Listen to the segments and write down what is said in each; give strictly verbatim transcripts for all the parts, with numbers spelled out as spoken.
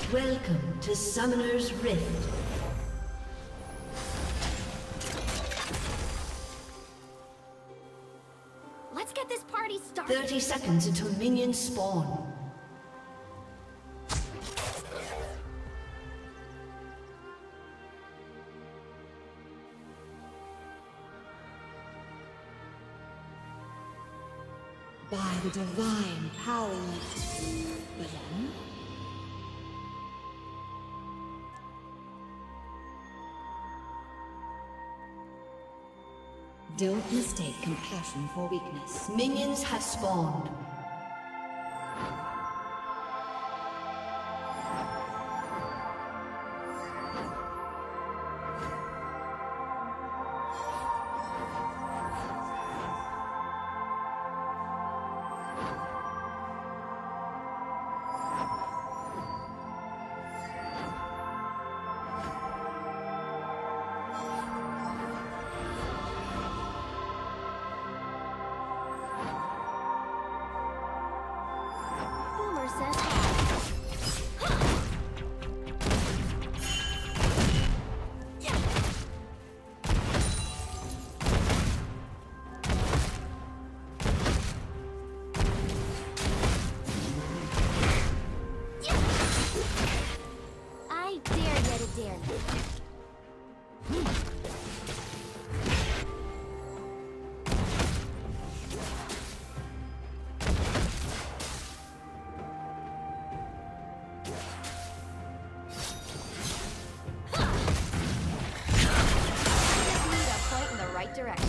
Welcome to Summoner's Rift. Let's get this party started. thirty seconds until minions spawn. By the divine power of Madame. Don't mistake compassion for weakness. Minions have spawned. Direction.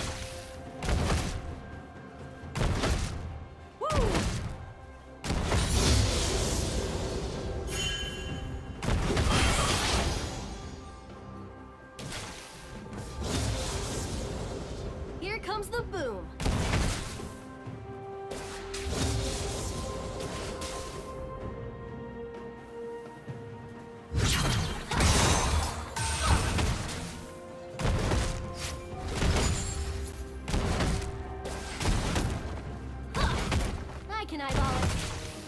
Here comes the boom. Can I ball it?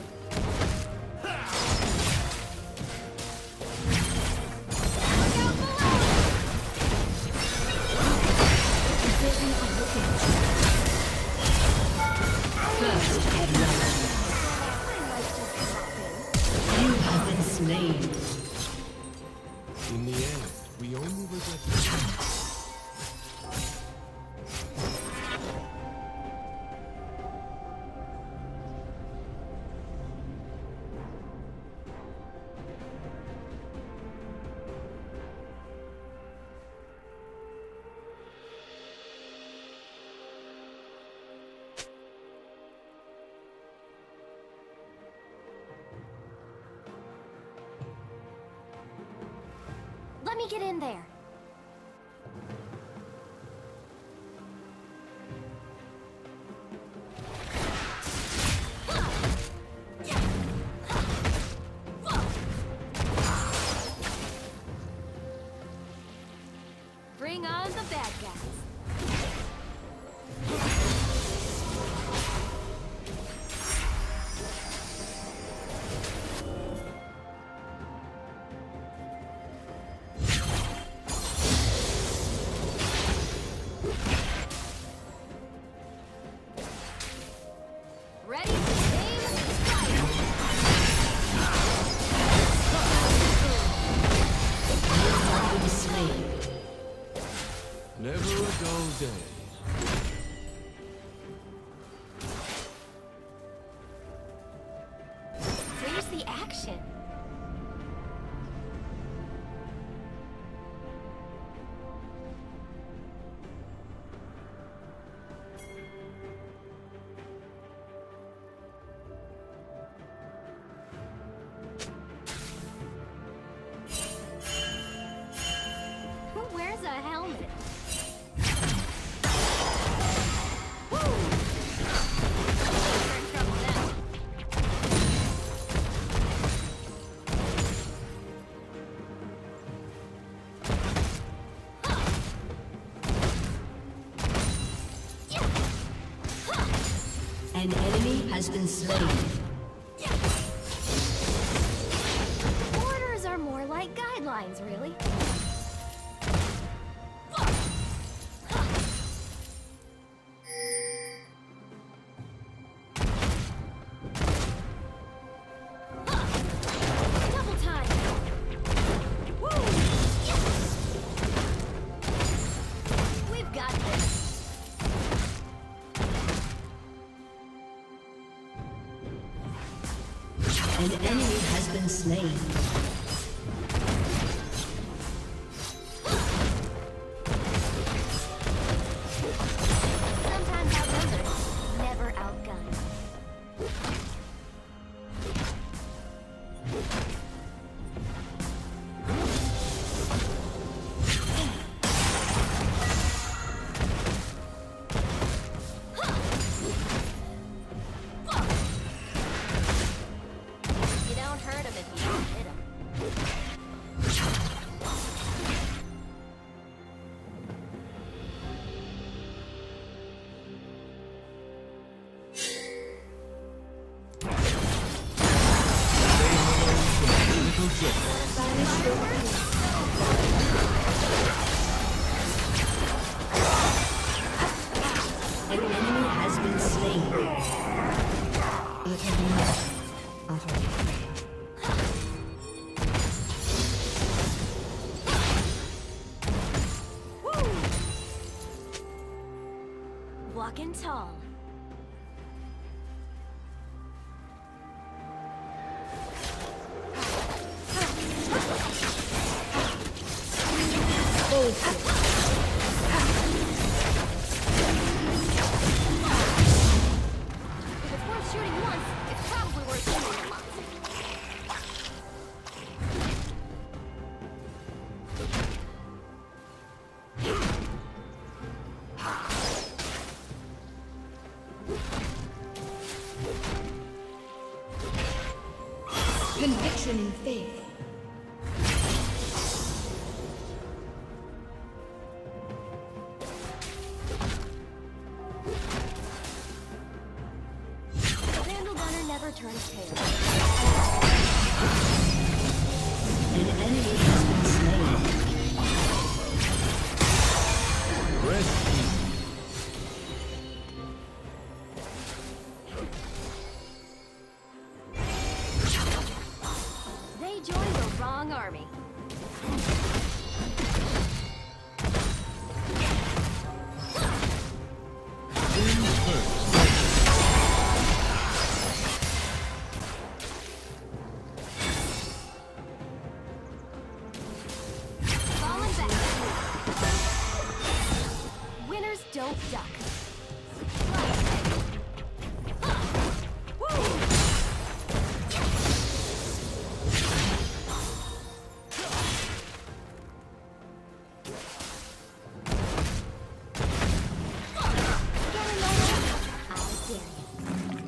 You have been slain. In the end, we only regret the Let me get in there. Bring on the bad guys. never a dull day. Where's the action? Who wears a helmet? An enemy has been slain. like guidelines, really. Double time. Woo! We've got this. An enemy has been slain. Sometimes outnumbered, never outgunned. You don't hurt him if you don't hit him. Little joke. An enemy has been slain. Utterly, utterly frail. Walking tall. If it's worth shooting once, it's probably worth shooting a lot. Conviction in faith. The Vandal Gunner never turns tail. An enemy has been slain. Rest easy. They joined the wrong army. Wings first. Falling back. Winners don't duck. Going low. I dare you.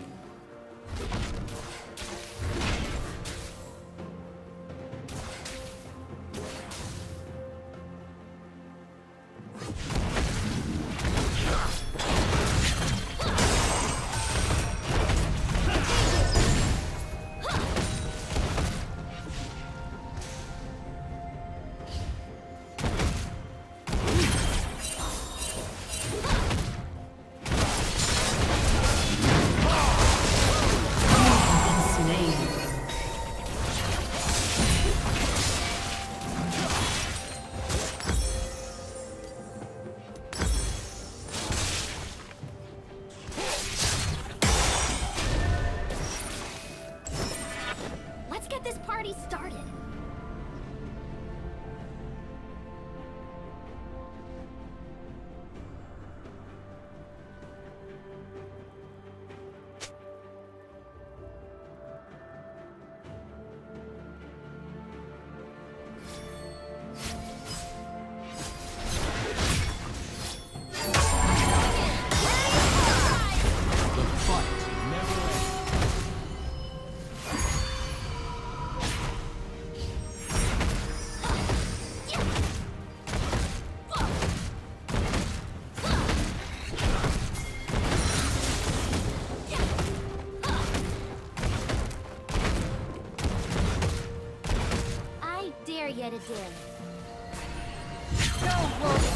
dim. Go, Wolf!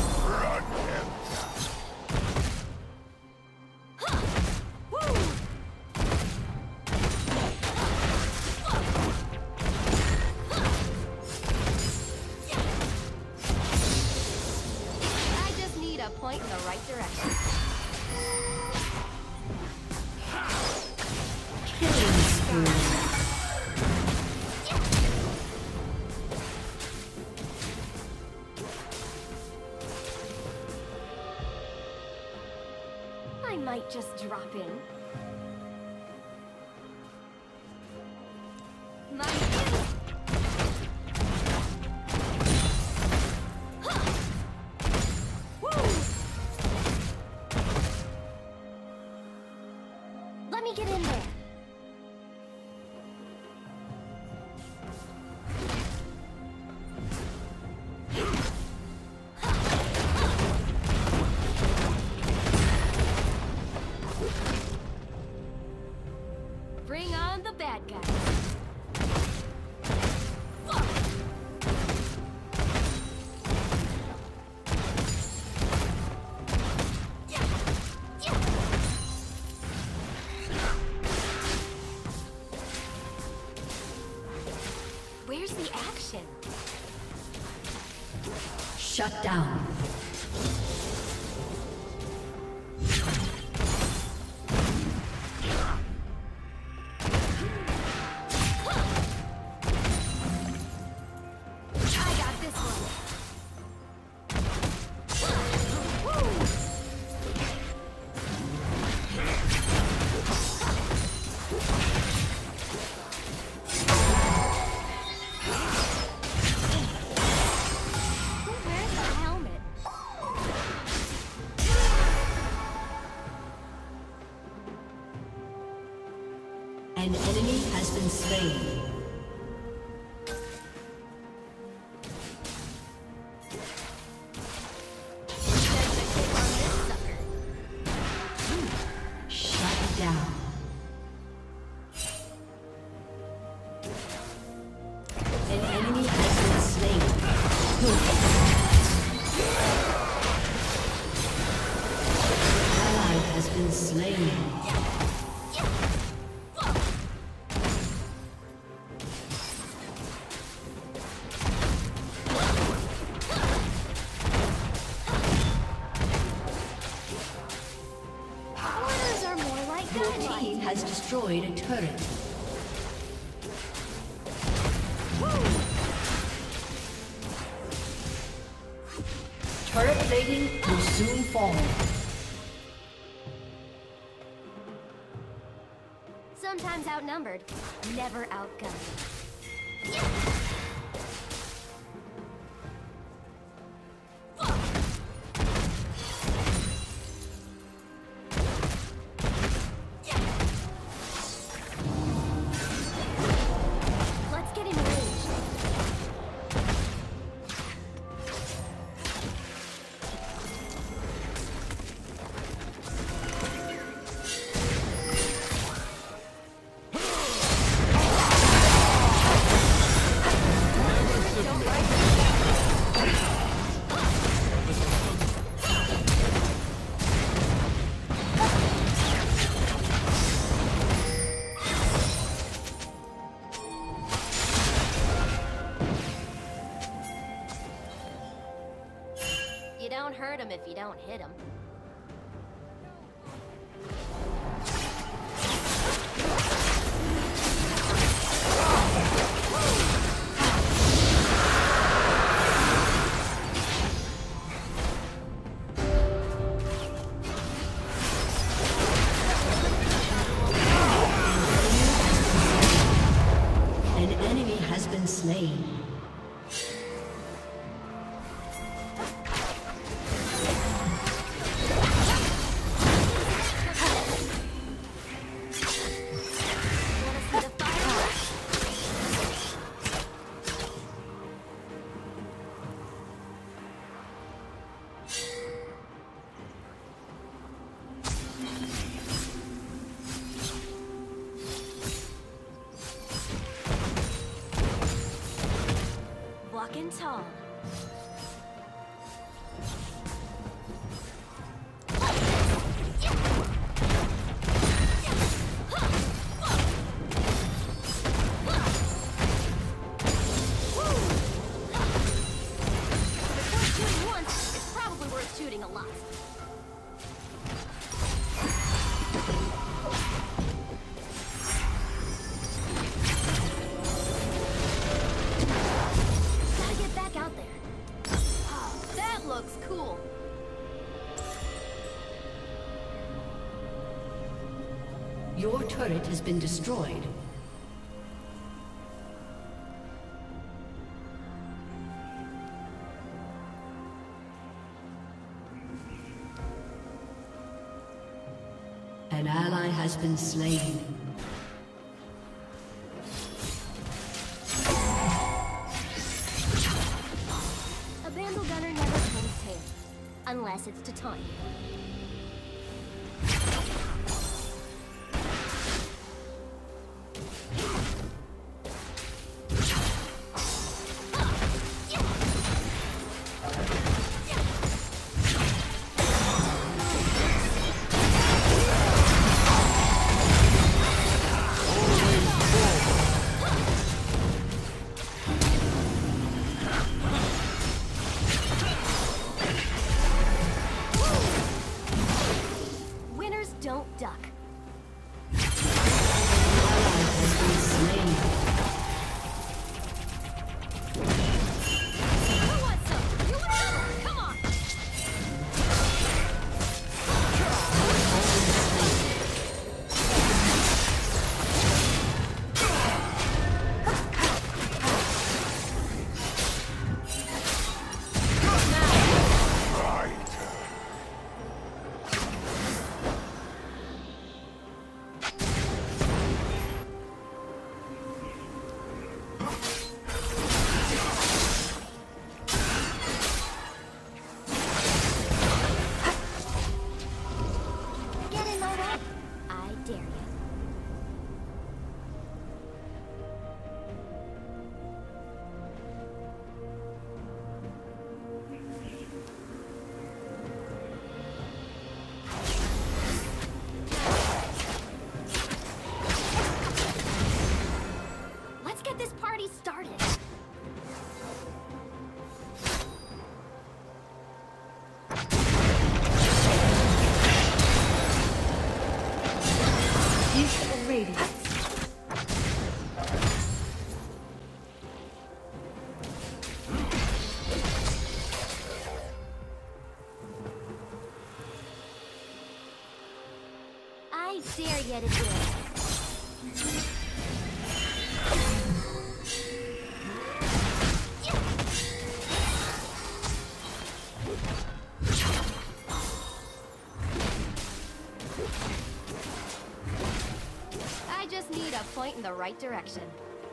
I just need a point in the right direction. Killing spree. I might just drop in. My Let me get in there. Bring on the bad guys. Where's the action? Shut down. I got this one. Who wears a helmet? An enemy has been slain. Says the kick on this sucker. Shut down. An enemy has been slain. Ally has been slain. Orders are more like Your dynamite. team has destroyed a turret. Turret plating will soon fall. Sometimes outnumbered, never outgunned. Let's get in range. You don't hurt him if you don't hit him. An enemy has been slain. all. Shooting a lot. Gotta get back out there. Oh, that looks cool. Your turret has been destroyed. An ally has been slain. A Vandal Gunner never turns tail, unless it's to taunt you. Don't duck. I dare you to do it. I just need a point in the right direction.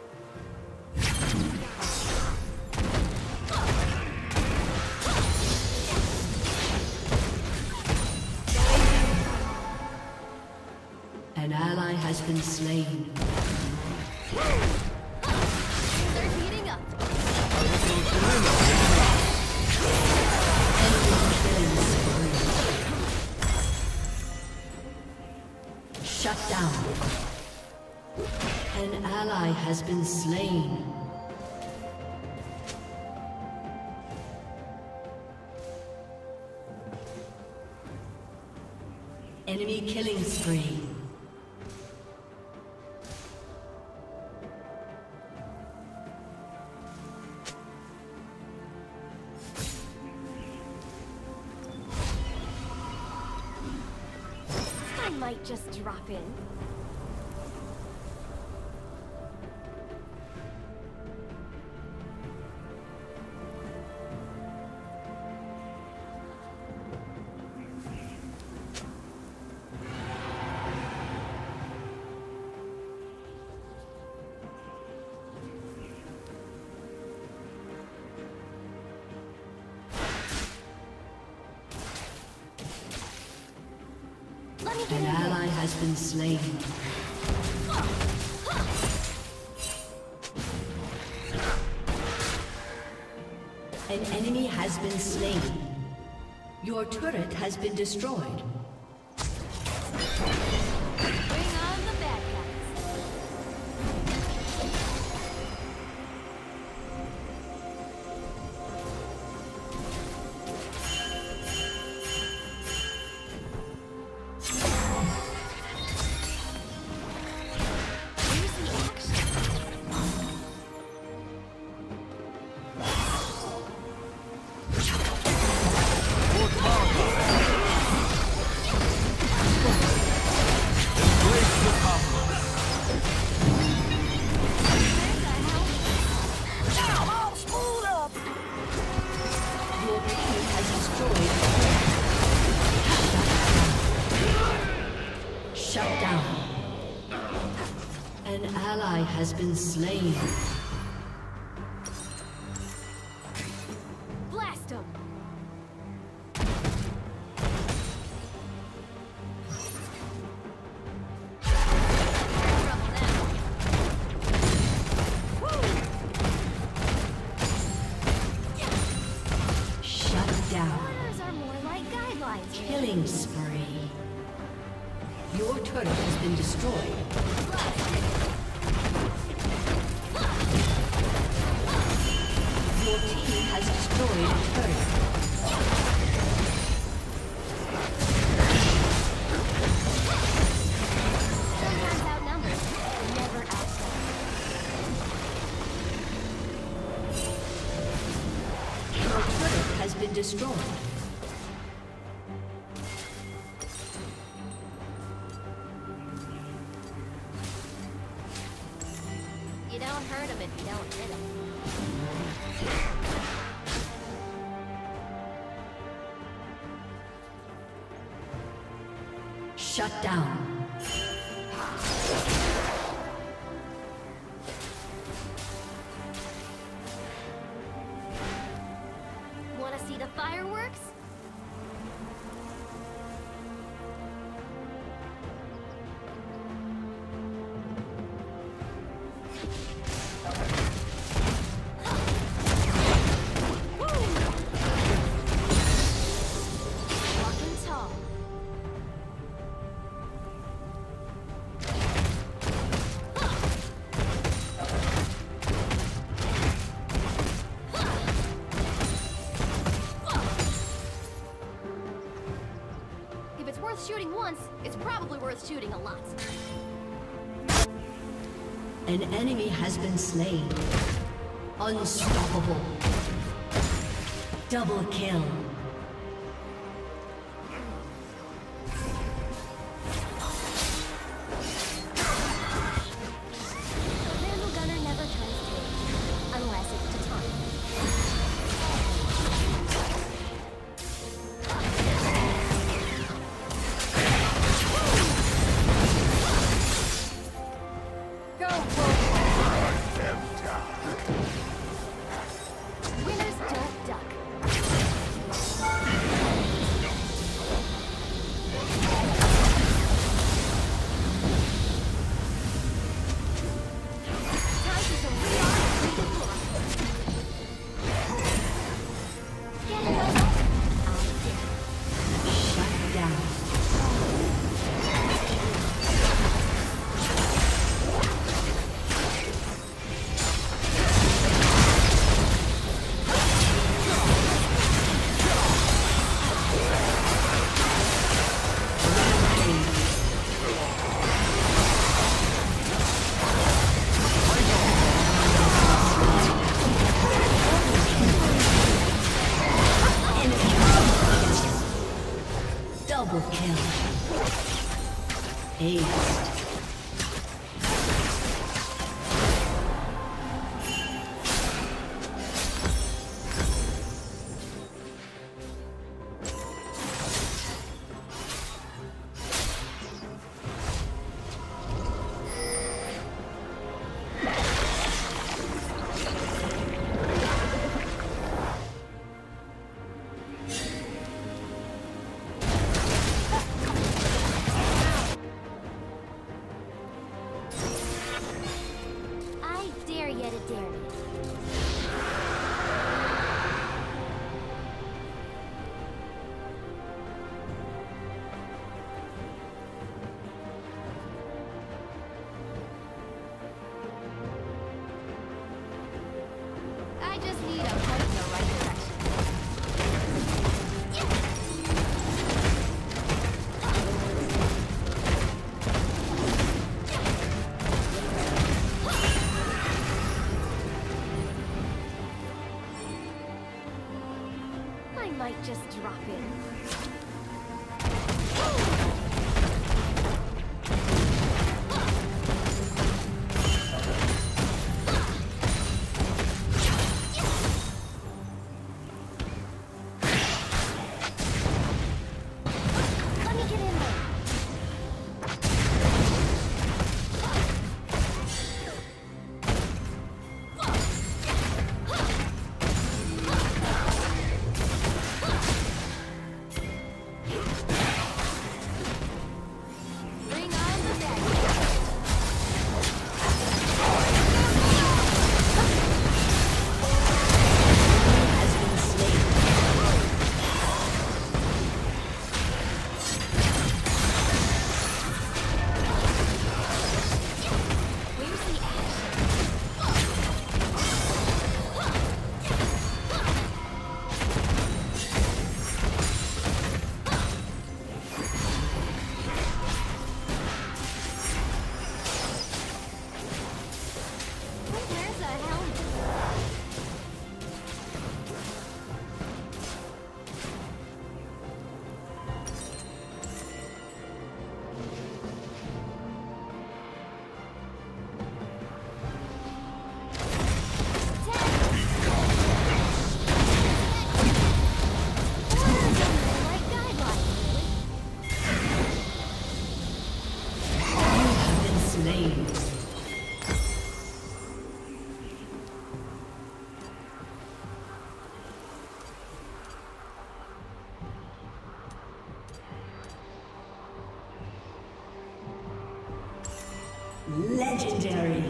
An ally has been slain. They're heating up. Shut down. An ally has been slain. Enemy killing spree. I might just drop in. Let me get An in there. ally has been slain. An enemy has been slain. Your turret has been destroyed. Bring on the bad guys. Here's the action. Your team has destroyed. Shut down. An ally has been slain. Blast 'em. Shut down. Orders are more like guidelines. Killing spree. Your turret has been destroyed. Your team has destroyed a turret. Sometimes outnumbered, never outdone. Your turret has been destroyed. You don't hurt them if you don't hit them. Shut down. Want to see the fireworks? Walking tall. If it's worth shooting once, it's probably worth shooting a lot. An enemy has been slain. Unstoppable. Double kill. The Vandal Gunner never turns tail, unless it's to taunt. Go, winners don't duck. Time to rearm and redeploy. Get it over. I did. Shut down. Double kill. Ace. dropping. Let me get in there. Bring on the dead. Has been slain. Where's the action? Where's the helmet? Have been slain. Legendary.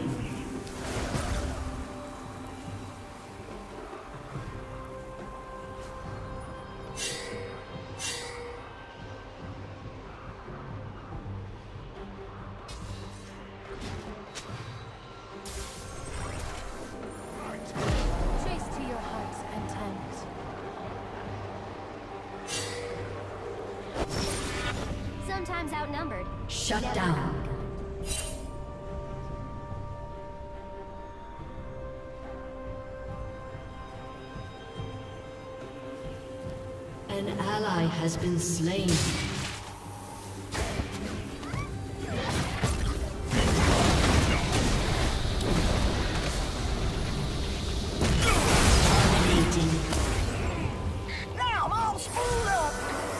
Trace to your heart's content. Sometimes outnumbered. Shut never down. outgunned. An ally has been slain. Dominating. Now I'm all screwed up.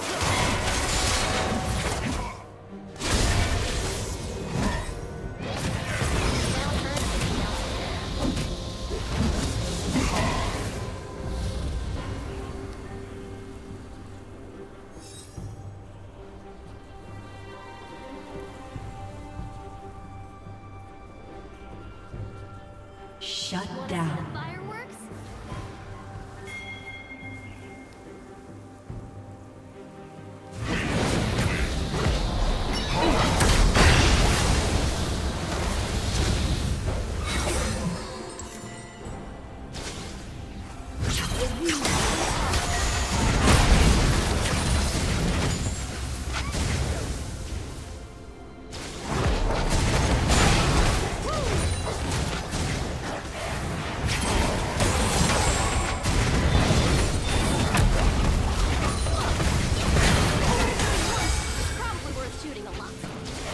Shut Wanna see down. the fireworks? Probably worth shooting a lot.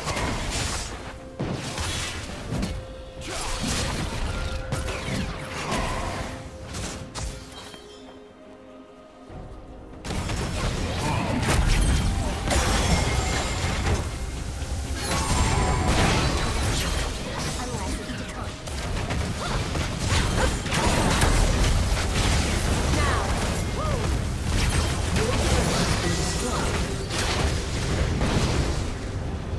Unless it's to come. Now.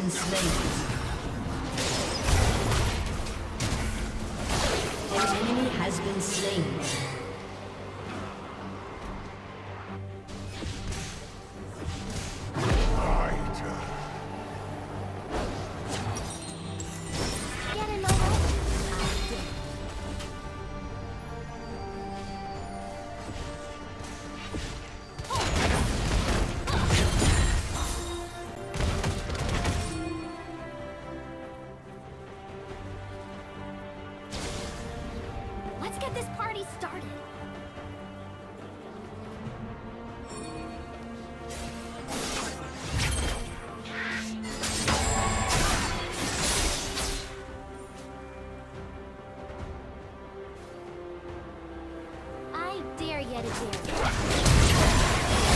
been slain. An enemy has been slain. Let's get this party started. I dare you to dare.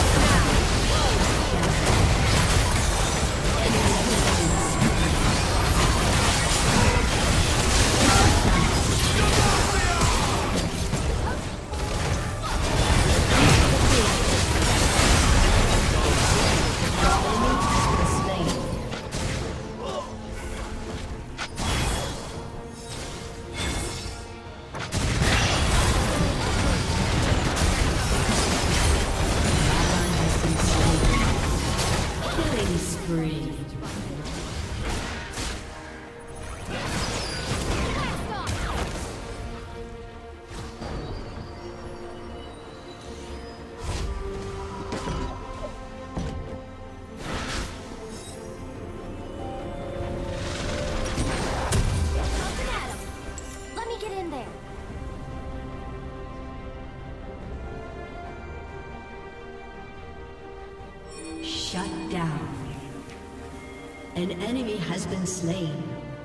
Shut down. An enemy has been slain.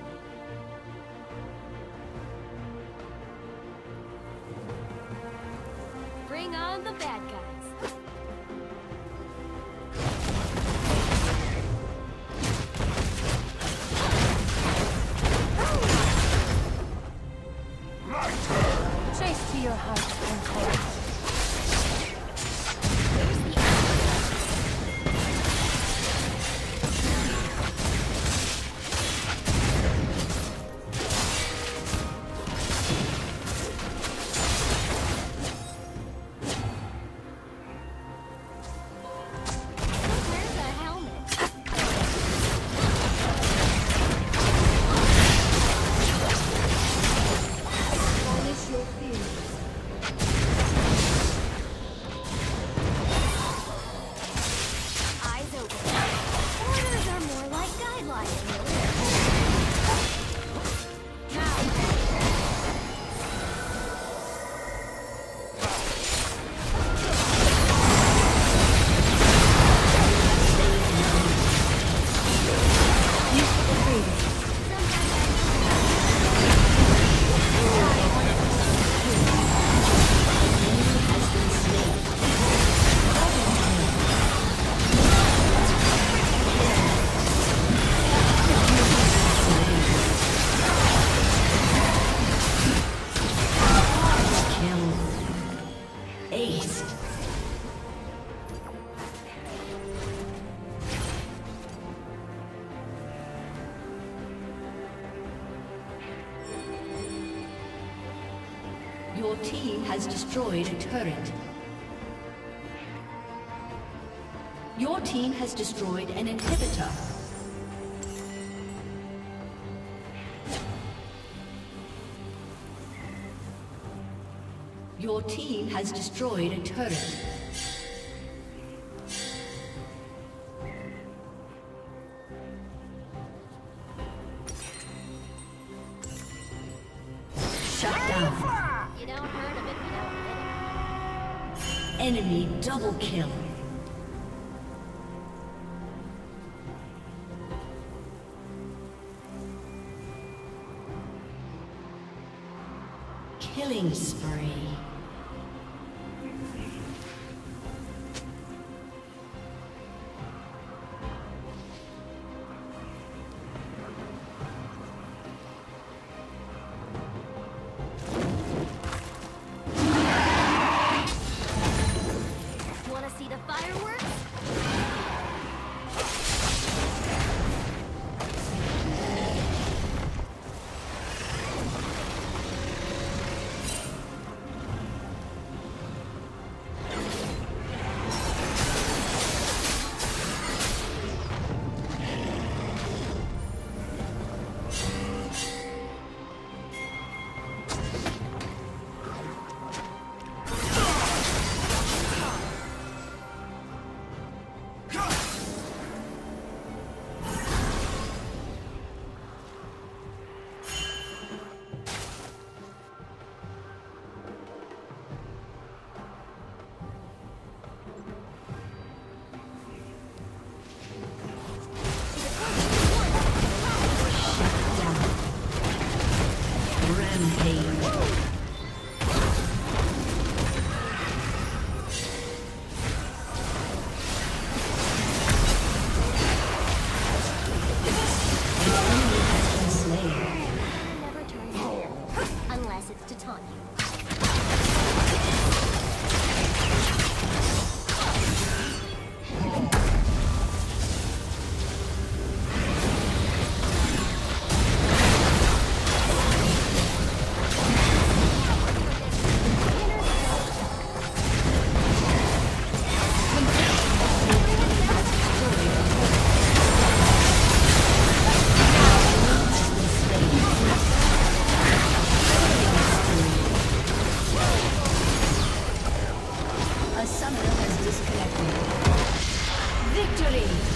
Bring on the bad guys. My turn. Chase to your heart and cold. Your team has destroyed a turret. Your team has destroyed an inhibitor. Your team has destroyed a turret. You don't hurt him if you don't hit him. Enemy double kill. Killing spree. See the fireworks? Victory!